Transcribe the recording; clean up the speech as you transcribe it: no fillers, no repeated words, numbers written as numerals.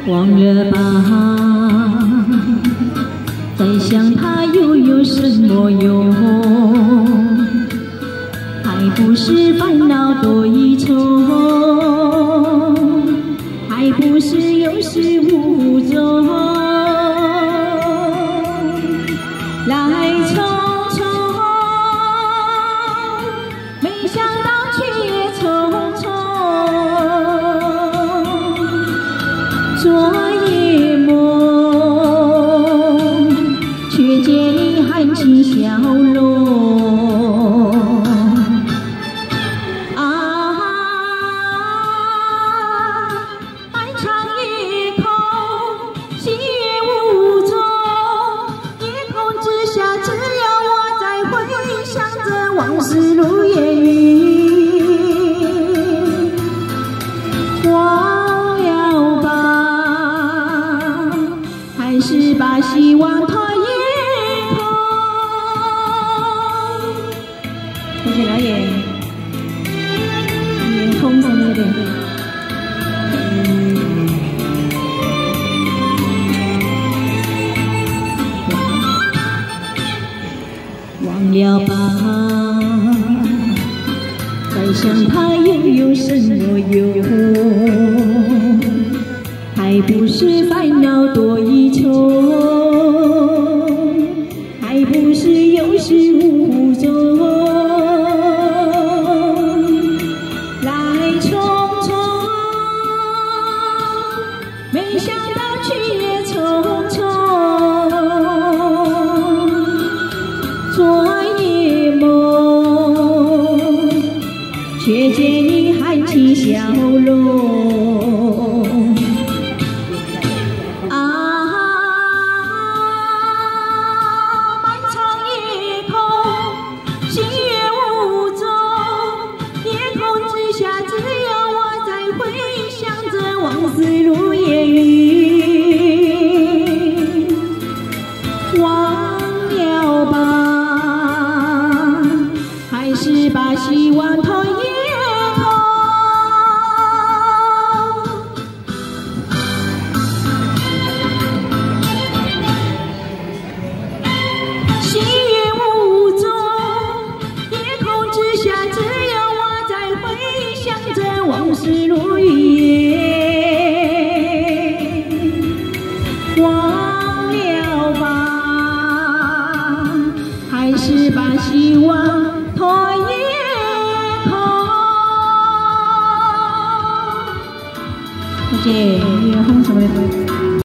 忘了吧，再想它又有什么用？还不是烦恼多一重，还不是有始无终。来匆匆，没想到去也匆匆。昨夜梦，却见你含情笑容。啊，漫长夜空，星月无踪。夜空之下，只有我在回想着往事如烟云。忘了吧，还是把希望托夜空。同学来演，夜空上面的。忘了吧，再想它又有什么用？还不是烦恼多一重，还不是有始无终。来匆匆，没想到去也匆匆。昨夜梦，却见你含情笑容。啊，漫长夜空，星月无踪。夜空之下，只有我在回想着往事如烟云。忘了吧，还是把希望托夜空。星月无踪，夜空之下，只有我在回想着往事如云烟。忘了吧，还是把希望托夜空。再见，夜空什么的。